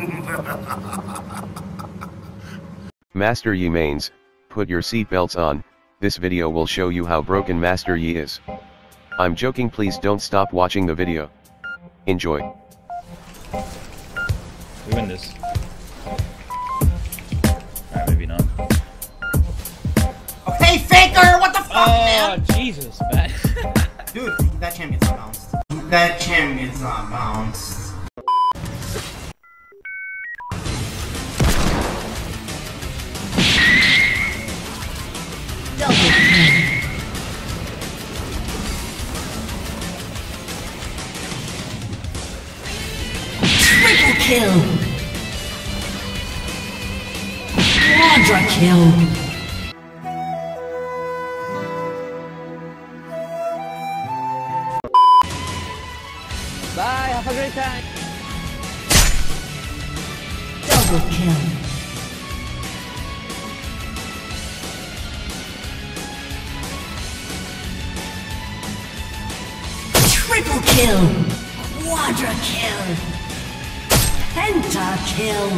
Master Yi mains, put your seatbelts on, this video will show you how broken Master Yi is. I'm joking, please don't stop watching the video. Enjoy. We win this. Alright, maybe not. Oh, hey, Faker! What the fuck, man? Oh, Jesus, man. Dude, that champion's not bounced. That champion's not bounced. Double kill. Triple kill. Quadra kill. Bye, have a great time. Double kill. Triple kill. Quadra kill. Penta kill.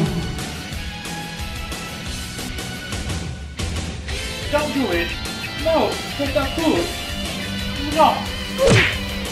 Don't do it! No! Take that food! No!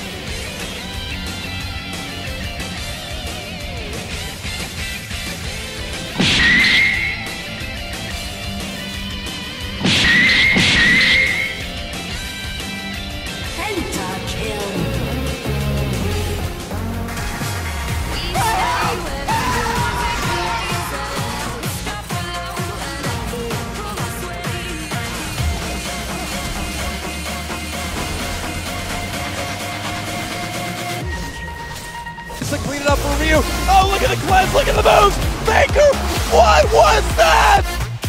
To clean it up for Ryu. Oh, look at the cleanse, look at the moves! Faker, what was that?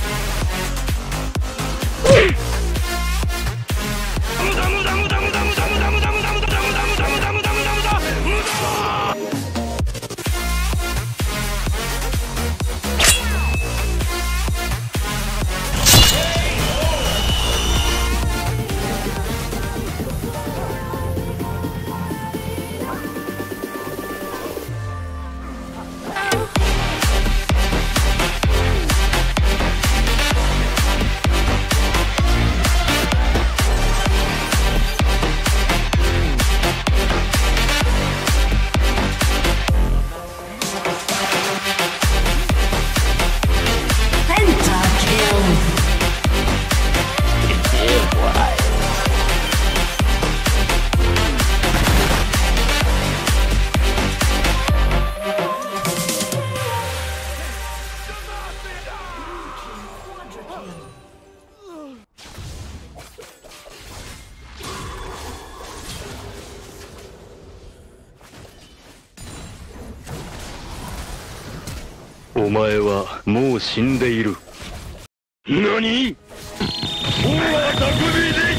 お前はもう死んでいる。何？大は匠で